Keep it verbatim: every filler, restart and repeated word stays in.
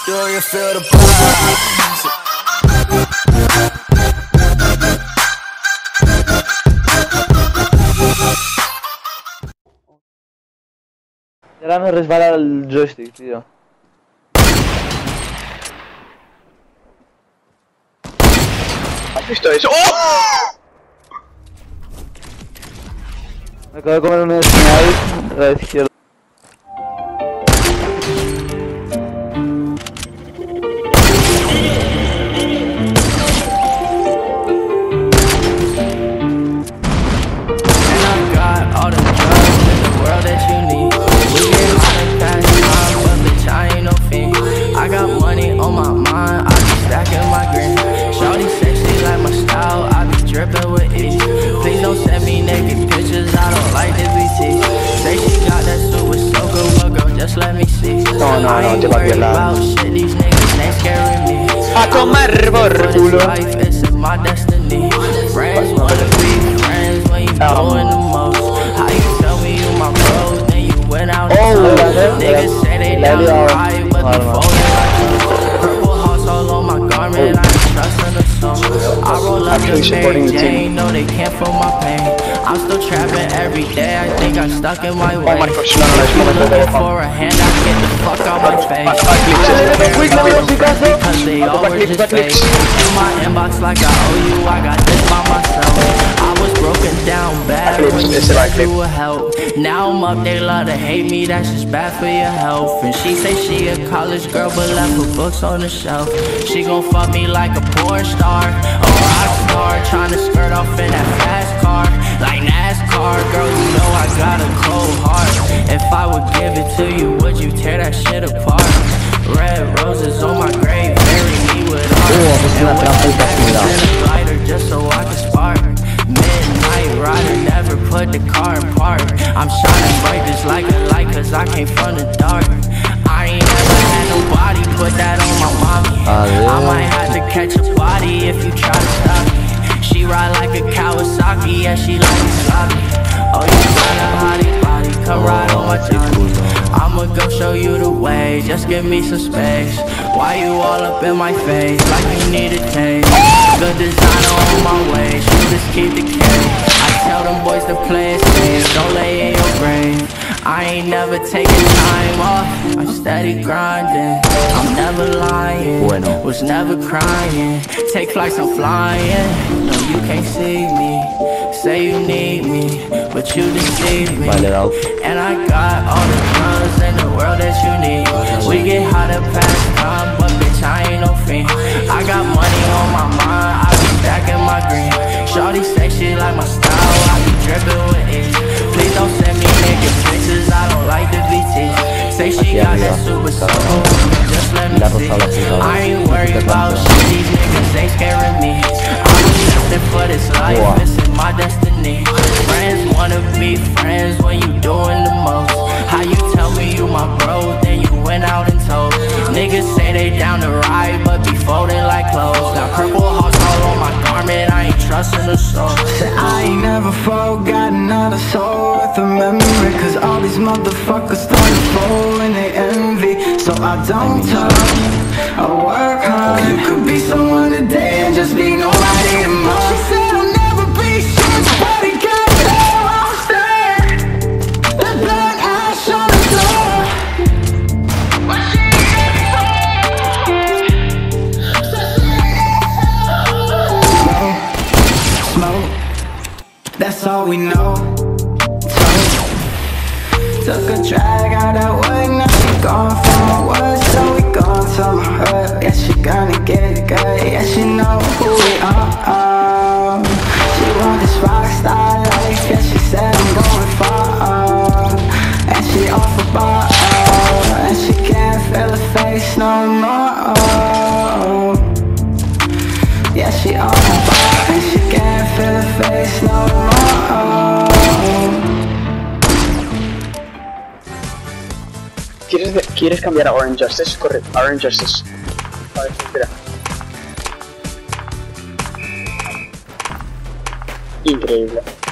Do you feel the vibes? Ahora me resbala el joystick, tío. ¿Has visto eso? ¡Oh! Me acabo de comer un snipe a la izquierda. Please don't send me naked pictures, I don't like the B T. Say she got that super soaker, well girl, just let me see. No, no, no, te va a violar. Shit, these niggas ain't scaring me. A tomar por culo. It's my destiny. Friends wanna be friends when you doing the most. How you tell me you my bro, then you went out and told. Niggas say they down the ride, but they folding like purple hearts all on my garment, I ain't trusting the song. I roll up the Mary Jane, no they can't feel my pain. I'm still trapping every day, I think I'm stuck in my way. Looking for a hand, I get the fuck out my face. Because they always just fake. In my inbox like I owe you, I got this by myself. I was broken down bad when you said you would help. Now I'm up, they love to hate me, that's just bad for your health. And she say she a college girl but left her books on the shelf. She gon' fuck me like a porn star, a rock star, tryna skirt off in that fast car, like NASCAR. Girl, you know I got a cold heart. If I would give it to you, would you tear that shit apart? Red roses on my grave, bury me with art. And with a lighter just so I can spark. Midnight rider, never put the car in park. I'm shining bright just like a light, cause I came from the dark. I ain't never had nobody put that on my mommy. I might have to catch a body if you try to stop me. She ride like a Kawasaki, and she like it sloppy. Oh, you got a hottie body, come ride on my Johnny. I'ma go show you the way, just give me some space. Why you all up in my face, like you need a taste? Good designer on my way, shooters keep the carry. I tell them boys to play it safe, don't lay in your grave. I ain't never taking time off, I'm steady grinding. I'm never lying, bueno. Was never crying. Take flights, I'm flying. No, you can't see me. Say you need me, but you deceive me. Vale, and I got all the drugs in the world that you need. We get hot up past time, but bitch, I ain't no fiend. I got money on my mind, I be stacking my green. Shorty say she like my style, I be dripping with it. Please don't send me naked pictures, I don't like the B T. Say she got that super soul, just let me see. I ain't worried about shit, these niggas ain't scaring me. I was destined for this life, this is my destiny. Friends wanna be friends when you doing the most. How you tell me you my bro, then you went out and told. Niggas say they down to ride, but be folding like clothes. Got purple hearts all on my garment, I ain't trusting the soul. Said I ain't never forgot another soul worth a memory. Cause all these motherfuckers start to fall and they envy. So I don't talk, I work hard. You could be someone today and just be nobody tomorrow. She said I'll never be shit, but it got there, I'll stay. The blood ash on the floor. What she Smoke, smoke, that's all we know. Took a drag out that way, now she gone from my words, so we gone to my hurt. Yeah, she gonna get it good, yeah, she know who we are. She want this rock star life, yeah, she said I'm going far. And she off a bar, and she can't feel her face no more. Yeah, she on a bar, and she can't feel her face no more. ¿Quieres, ¿Quieres cambiar a Orange Justice? Corre, a Orange Justice. A ver, espera. Increíble.